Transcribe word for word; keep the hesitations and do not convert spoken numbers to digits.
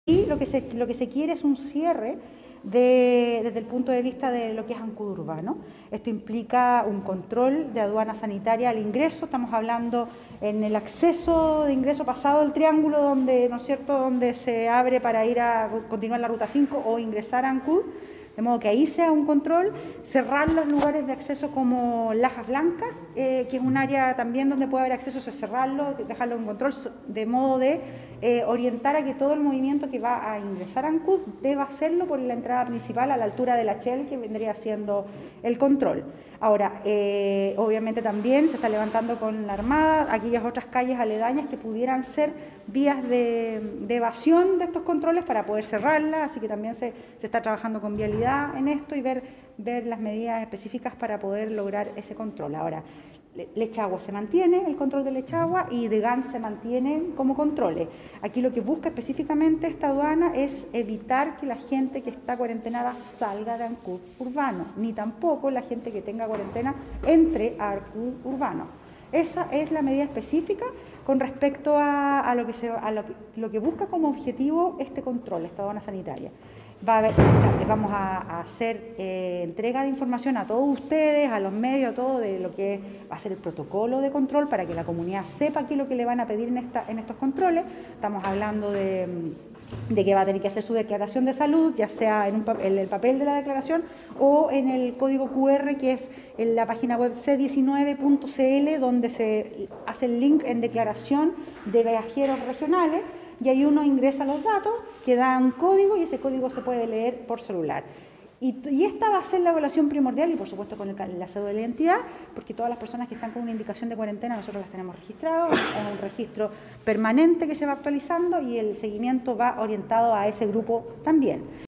Y lo que se, lo que se quiere es un cierre de, desde el punto de vista de lo que es Ancud urbano. Esto implica un control de aduana sanitaria al ingreso. Estamos hablando en el acceso de ingreso pasado el triángulo donde, ¿no es cierto?, donde se abre para ir a continuar la ruta cinco o ingresar a Ancud. De modo que ahí sea un control, cerrar los lugares de acceso como Lajas Blancas, eh, que es un área también donde puede haber acceso, es cerrarlo, dejarlo en control, de modo de eh, orientar a que todo el movimiento que va a ingresar a Ancud deba hacerlo por la entrada principal a la altura de la Shell, que vendría siendo el control. Ahora, eh, obviamente también se está levantando con la Armada aquellas otras calles aledañas que pudieran ser vías de, de evasión de estos controles para poder cerrarlas, así que también se, se está trabajando con vialidad en esto y ver, ver las medidas específicas para poder lograr ese control. Ahora, Lechagua se mantiene, el control de Lechagua, y Degán se mantiene como controles. Aquí lo que busca específicamente esta aduana es evitar que la gente que está cuarentenada salga de Ancud urbano, ni tampoco la gente que tenga cuarentena entre a Ancud urbano. Esa es la medida específica con respecto a, a, lo, que se, a lo, que, lo que busca como objetivo este control, esta aduana sanitaria. Va a haber, vamos a, a hacer eh, entrega de información a todos ustedes, a los medios, a todo de lo que va a ser el protocolo de control para que la comunidad sepa qué es lo que le van a pedir en, esta, en estos controles. Estamos hablando de, de que va a tener que hacer su declaración de salud, ya sea en, un, en el papel de la declaración o en el código cu erre, que es en la página web ce diecinueve punto ce ele, donde se hace el link en declaración de viajeros regionales. Y ahí uno ingresa los datos, que da un código y ese código se puede leer por celular. Y, y esta va a ser la evaluación primordial y por supuesto con el, la cédula de identidad, porque todas las personas que están con una indicación de cuarentena nosotros las tenemos registradas, es un registro permanente que se va actualizando y el seguimiento va orientado a ese grupo también.